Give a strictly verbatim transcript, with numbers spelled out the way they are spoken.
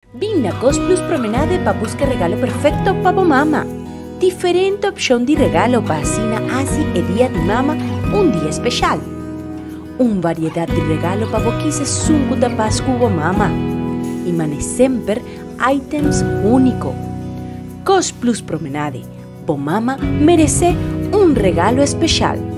Vin na Cos Plus Promenade pa buscar regalo perfecto pa vo mama. Diferente opción de regalo pa asina así e día de mama, un día especial. Un variedad de regalo pa vo quise sunco da Pascua vo mama. Y mane sempre items único. Cos Plus Promenade, vo mama merece un regalo especial.